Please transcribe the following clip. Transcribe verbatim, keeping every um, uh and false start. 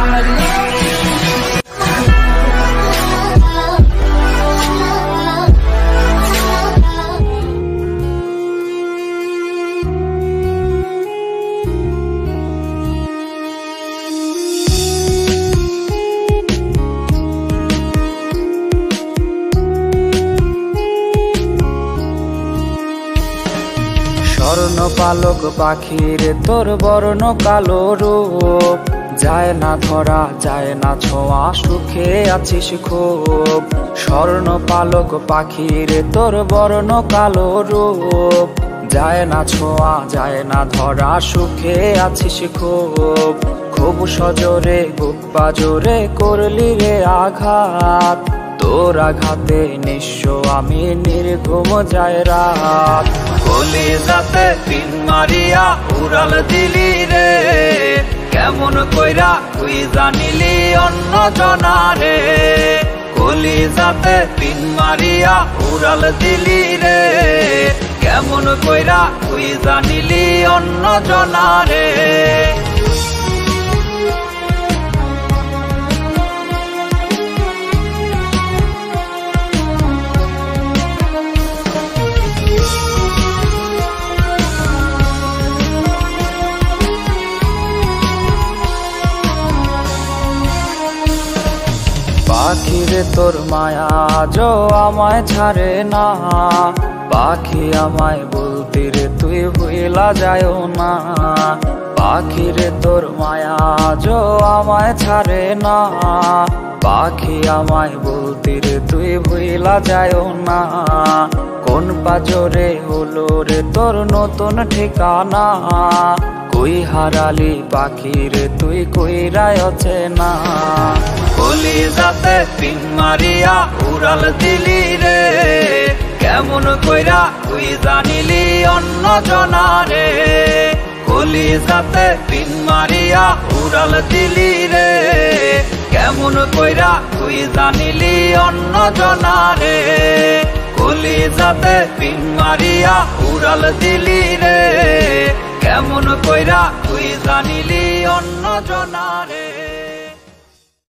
স্বর্ণ পালক পাখির তোর বর্ণ কালো রূপ, যায় না ধরা যায় না ছোঁয়া, সুখে আছিস খুব। স্বর্ণ পালক পাখির তোর বর্ণ কালো রূপ, যায় না ছোঁয়া যায় না ধরা, সুখে আছিস খুব। খুব সজোরে বুক বাজোরে করলি রে আঘাত, তোর আঘাতে নিঃস্ব আমি নির্ঘুম যায় রাত। কলিজাতে পিন মারিয়া উড়াল দিলি রে, কেমন কইরা তুই জানিলি অন্য জনারে। কলিজাতে পিন মারিয়া উড়াল দিলি রে, কেমন কইরা তুই জানিলি অন্য জনারে। পাখিরে তোর মায়া যো আমায় ছাড়ে না, পাখি আমায় বলতি রে তুই ভুইলা যায়ও না। পাখিরে তোর মায়া যো আমায় ছাড়ে না, পাখি আমায় বলতি রে তুই ভুইলা যায়ও না। কোন পাজরে হলো রে তোর নতুন ঠিকানা, কই হারালি পাখিরে তুই কইরাই অচেনা। কলিজাতে পিন মারিয়া উড়াল দিলি রে, কেমন কইরা তুই জানিলি অন্য জনারে। কলিজাতে পিন মারিয়া উড়াল দিলি রে, কেমন কইরা তুই জানিলি অন্য জনারে। কলিজাতে পিন মারিয়া উড়াল দিলি রে, কেমন কইরা তুই জানিলি অন্য জনারে।